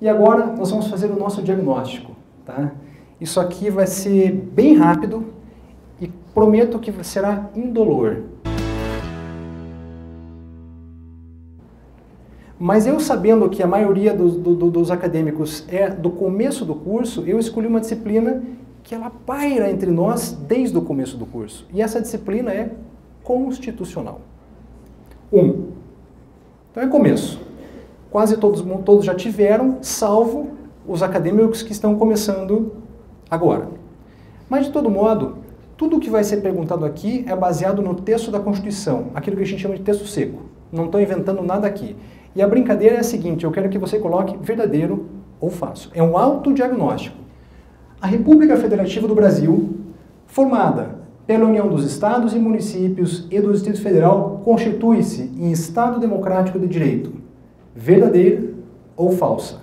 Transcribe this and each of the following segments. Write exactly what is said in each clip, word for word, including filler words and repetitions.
E agora nós vamos fazer o nosso diagnóstico, tá? Isso aqui vai ser bem rápido e prometo que será indolor. Mas eu, sabendo que a maioria dos, do, dos acadêmicos é do começo do curso, eu escolhi uma disciplina que ela paira entre nós desde o começo do curso. E essa disciplina é constitucional. Um. Então é começo. Quase todos, todos já tiveram, salvo os acadêmicos que estão começando agora. Mas, de todo modo, tudo o que vai ser perguntado aqui é baseado no texto da Constituição, aquilo que a gente chama de texto seco. Não estou inventando nada aqui. E a brincadeira é a seguinte, eu quero que você coloque verdadeiro ou falso. É um autodiagnóstico. A República Federativa do Brasil, formada pela União dos Estados e Municípios e do Distrito Federal, constitui-se em Estado Democrático de Direito. Verdadeira ou falsa?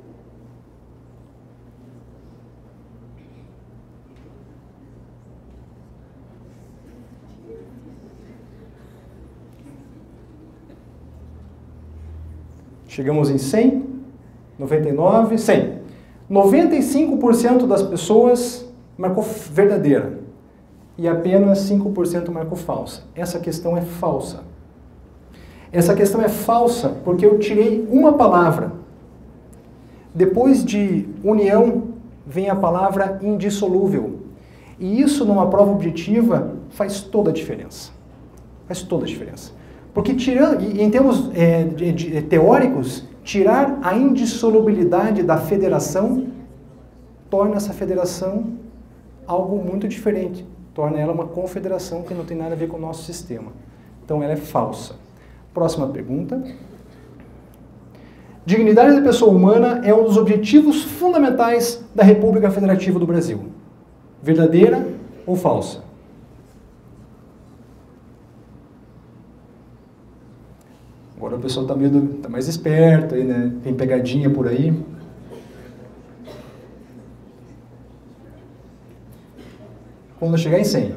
Chegamos em cem, noventa e nove, cem. noventa e cinco por cento das pessoas marcou verdadeira e apenas cinco por cento marcou falsa. Essa questão é falsa. Essa questão é falsa porque eu tirei uma palavra. Depois de união vem a palavra indissolúvel. E isso numa prova objetiva faz toda a diferença. Faz toda a diferença. Porque tirando, em termos é, de, de, teóricos, tirar a indissolubilidade da federação torna essa federação algo muito diferente. Torna ela uma confederação que não tem nada a ver com o nosso sistema. Então ela é falsa. Próxima pergunta. Dignidade da pessoa humana é um dos objetivos fundamentais da República Federativa do Brasil. Verdadeira ou falsa? Agora o pessoal está meio, tá mais esperto aí, né? Tem pegadinha por aí. Quando chegar em cem.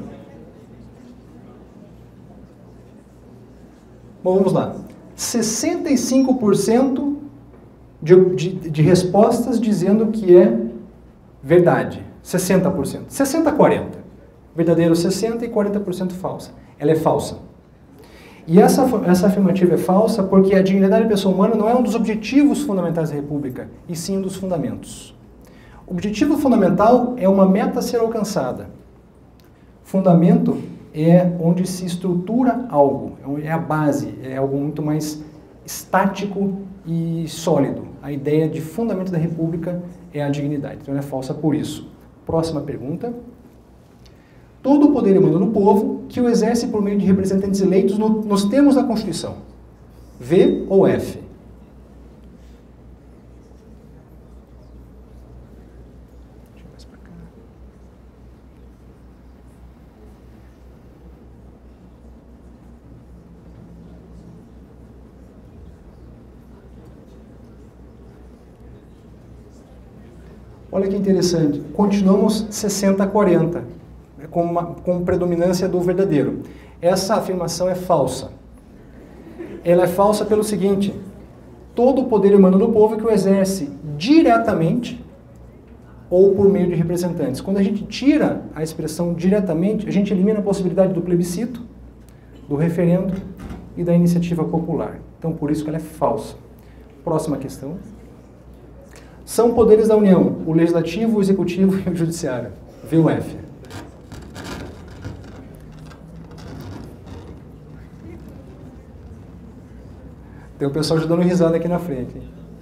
Bom, vamos lá. sessenta e cinco por cento de, de, de respostas dizendo que é verdade. sessenta por cento. sessenta a quarenta. Verdadeiro sessenta e quarenta por cento falsa. Ela é falsa. E essa, essa afirmativa é falsa porque a dignidade da pessoa humana não é um dos objetivos fundamentais da República, e sim um dos fundamentos. O objetivo fundamental é uma meta a ser alcançada. Fundamento é onde se estrutura algo, é a base, é algo muito mais estático e sólido. A ideia de fundamento da República é a dignidade, então ela é falsa por isso. Próxima pergunta. Todo o poder emana no povo, que o exerce por meio de representantes eleitos no, nos termos da Constituição. V ou F? Deixa eu mais pra cá. Olha que interessante. Continuamos sessenta a quarenta. Com, uma, com predominância do verdadeiro. Essa afirmação é falsa. Ela é falsa pelo seguinte: todo o poder emana do povo que o exerce diretamente ou por meio de representantes. Quando a gente tira a expressão diretamente, a gente elimina a possibilidade do plebiscito, do referendo e da iniciativa popular. Então, por isso que ela é falsa. Próxima questão. São poderes da União: o Legislativo, o Executivo e o Judiciário. V ou F? Tem o pessoal já dando risada aqui na frente.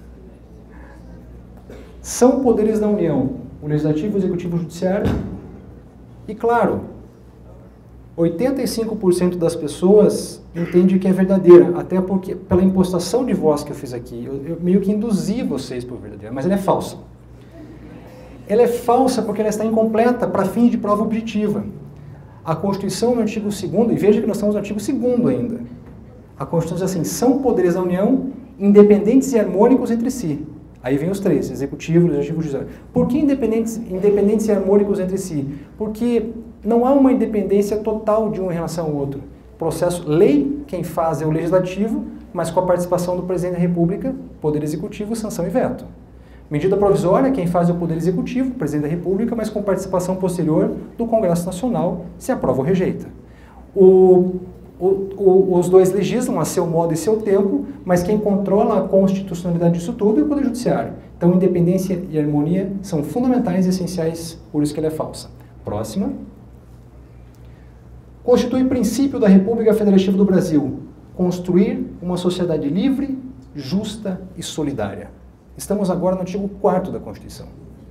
São poderes da União: o Legislativo, o Executivo e o Judiciário. E, claro, oitenta e cinco por cento das pessoas entende que é verdadeira, até porque, pela impostação de voz que eu fiz aqui, eu, eu meio que induzi vocês por verdadeira, mas ela é falsa. Ela é falsa porque ela está incompleta para fins de prova objetiva. A Constituição, no artigo segundo, e veja que nós estamos no artigo segundo ainda, a Constituição diz assim: são poderes da União independentes e harmônicos entre si. Aí vem os três: Executivo, Legislativo e Judiciário. Por que independentes, independentes e harmônicos entre si? Porque não há uma independência total de um em relação ao outro. Processo, lei, quem faz é o Legislativo, mas com a participação do Presidente da República, Poder Executivo, sanção e veto. Medida provisória, quem faz é o Poder Executivo, o Presidente da República, mas com participação posterior do Congresso Nacional, se aprova ou rejeita. O, o, o, os dois legislam a seu modo e seu tempo, mas quem controla a constitucionalidade disso tudo é o Poder Judiciário. Então, independência e harmonia são fundamentais e essenciais, por isso que ela é falsa. Próxima. Constitui princípio da República Federativa do Brasil construir uma sociedade livre, justa e solidária. Estamos agora no artigo quarto da Constituição.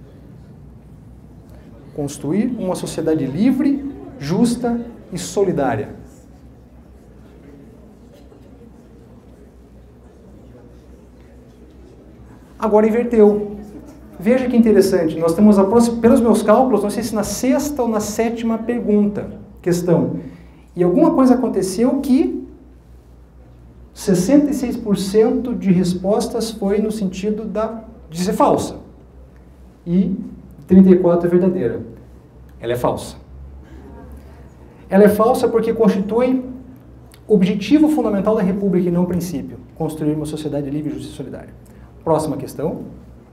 Construir uma sociedade livre, justa e solidária. Agora inverteu. Veja que interessante, nós temos, pelos meus cálculos, não sei se na sexta ou na sétima pergunta, questão. E alguma coisa aconteceu que sessenta e seis por cento de respostas foi no sentido da, de ser falsa. E trinta e quatro por cento é verdadeira. Ela é falsa. Ela é falsa porque constitui objetivo fundamental da República e não princípio. Construir uma sociedade livre, justa e solidária. Próxima questão.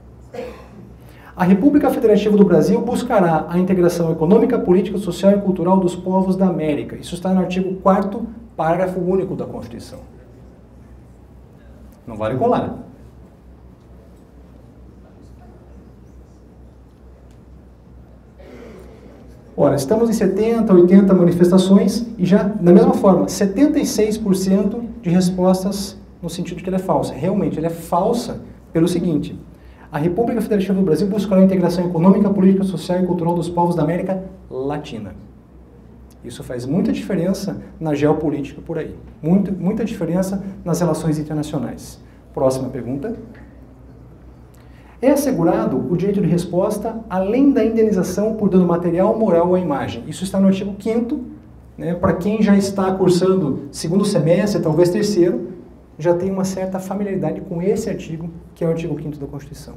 A República Federativa do Brasil buscará a integração econômica, política, social e cultural dos povos da América. Isso está no artigo quarto, parágrafo único da Constituição. Não vale colar. Ora, estamos em setenta, oitenta manifestações e já, da mesma forma, setenta e seis por cento de respostas no sentido de que ela é falsa. Realmente, ela é falsa pelo seguinte: a República Federativa do Brasil buscará a integração econômica, política, social e cultural dos povos da América Latina. Isso faz muita diferença na geopolítica por aí. Muito, muita diferença nas relações internacionais. Próxima pergunta. É assegurado o direito de resposta além da indenização por dano material, moral ou à imagem. Isso está no artigo quinto, né, para quem já está cursando segundo semestre, talvez terceiro, já tem uma certa familiaridade com esse artigo, que é o artigo quinto da Constituição.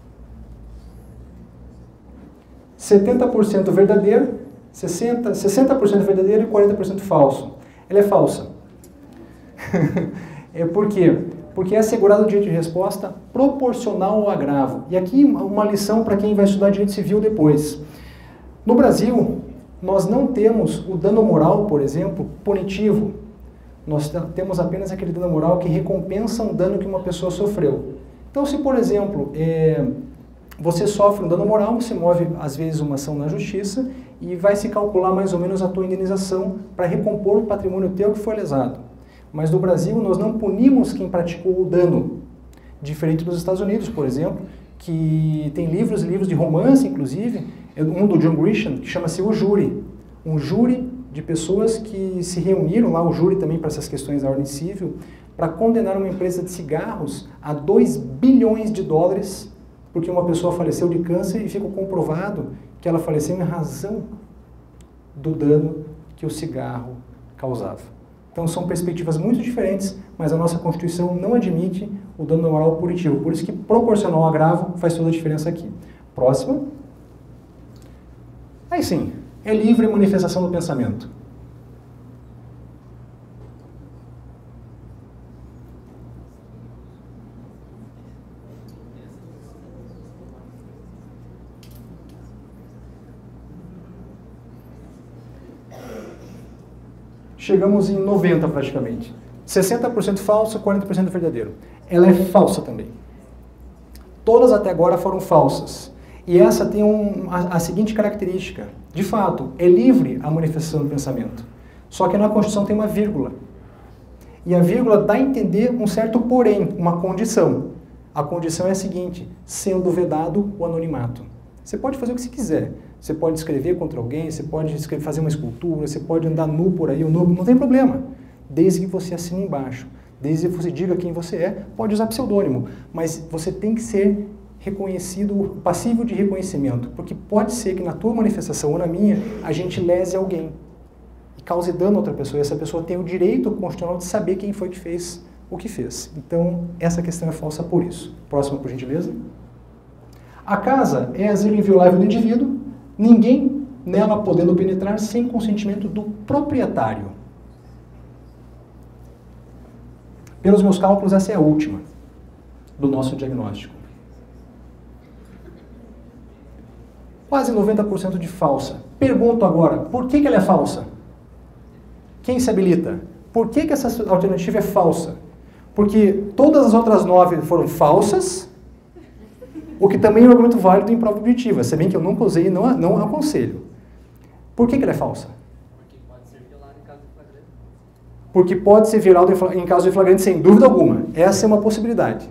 setenta por cento verdadeiro, sessenta por cento verdadeiro e quarenta por cento falso. Ela é falsa. É por quê? Porque é assegurado o direito de resposta proporcional ao agravo. E aqui uma lição para quem vai estudar direito civil depois. No Brasil, nós não temos o dano moral, por exemplo, punitivo. Nós temos apenas aquele dano moral que recompensa um dano que uma pessoa sofreu. Então, se, por exemplo, é, você sofre um dano moral, você move, às vezes, uma ação na justiça e vai se calcular mais ou menos a tua indenização para recompor o patrimônio teu que foi lesado. Mas no Brasil, nós não punimos quem praticou o dano. Diferente dos Estados Unidos, por exemplo, que tem livros, livros de romance, inclusive, um do John Grisham, que chama-se O Júri. Um júri de pessoas que se reuniram lá, o júri também para essas questões da ordem civil, para condenar uma empresa de cigarros a dois bilhões de dólares, porque uma pessoa faleceu de câncer e ficou comprovado que ela faleceu em razão do dano que o cigarro causava. Então são perspectivas muito diferentes, mas a nossa Constituição não admite o dano moral punitivo. Por isso que proporcional ao agravo faz toda a diferença aqui. Próxima. Aí sim, é livre a manifestação do pensamento. Chegamos em noventa praticamente. sessenta por cento falso, quarenta por cento verdadeiro. Ela é falsa também. Todas até agora foram falsas. E essa tem um, a, a seguinte característica. De fato, é livre a manifestação do pensamento. Só que na Constituição tem uma vírgula. E a vírgula dá a entender um certo porém, uma condição. A condição é a seguinte: sendo vedado o anonimato. Você pode fazer o que você quiser. Você pode escrever contra alguém, você pode escrever, fazer uma escultura, você pode andar nu por aí, ou nu, não tem problema. Desde que você assine embaixo, desde que você diga quem você é, pode usar pseudônimo, mas você tem que ser reconhecido, passível de reconhecimento, porque pode ser que na tua manifestação ou na minha, a gente lese alguém e cause dano a outra pessoa, e essa pessoa tem o direito constitucional de saber quem foi que fez o que fez. Então, essa questão é falsa por isso. Próxima, por gentileza. A casa é asilo inviolável do indivíduo, ninguém nela podendo penetrar sem consentimento do proprietário. Pelos meus cálculos, essa é a última do nosso diagnóstico. quase noventa por cento de falsa. Pergunto agora, por que, que ela é falsa? Quem se habilita? Por que, que essa alternativa é falsa? Porque todas as outras nove foram falsas, o que também é um argumento válido em prova objetiva, se bem que eu nunca usei e não, não aconselho. Por que, que ela é falsa? Porque pode ser violado em caso de flagrante. Porque pode ser violado em caso de flagrante, sem dúvida alguma. Essa é uma possibilidade.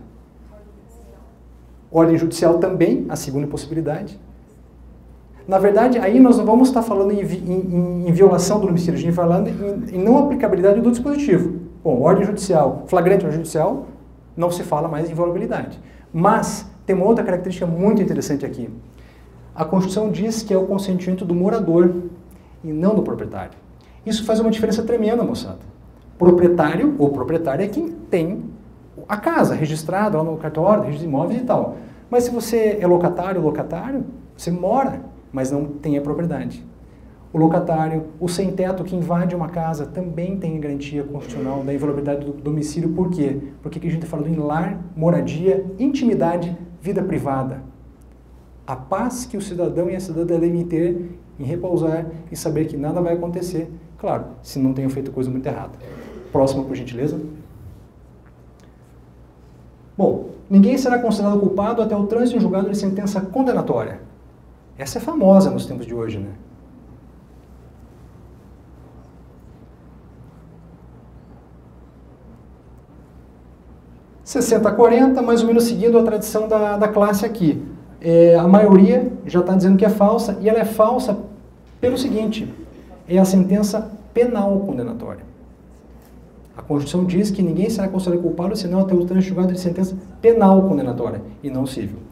Ordem judicial também, a segunda possibilidade. Na verdade, aí nós não vamos estar falando em, em, em violação do domicílio, a gente está falando em, em não aplicabilidade do dispositivo. Bom, ordem judicial, flagrante ordem judicial, não se fala mais em violabilidade. Mas tem uma outra característica muito interessante aqui. A Constituição diz que é o consentimento do morador e não do proprietário. Isso faz uma diferença tremenda, moçada. Proprietário ou proprietário é quem tem a casa registrada lá no cartório, registro de imóveis e tal. Mas se você é locatário ou locatário, você mora, mas não tem a propriedade. O locatário, o sem-teto que invade uma casa também tem garantia constitucional da inviolabilidade do domicílio. Por quê? Porque aqui a gente está falando em lar, moradia, intimidade, vida privada. A paz que o cidadão e a cidadã devem ter em repousar e saber que nada vai acontecer, claro, se não tenham feito coisa muito errada. Próximo, por gentileza. Bom, ninguém será considerado culpado até o trânsito em julgado de sentença condenatória. Essa é famosa nos tempos de hoje, né? sessenta a quarenta, mais ou menos seguindo a tradição da, da classe aqui. É, a maioria já está dizendo que é falsa, e ela é falsa pelo seguinte, é a sentença penal condenatória. A Constituição diz que ninguém será considerado culpado senão até o trânsito julgado de sentença penal condenatória, e não civil.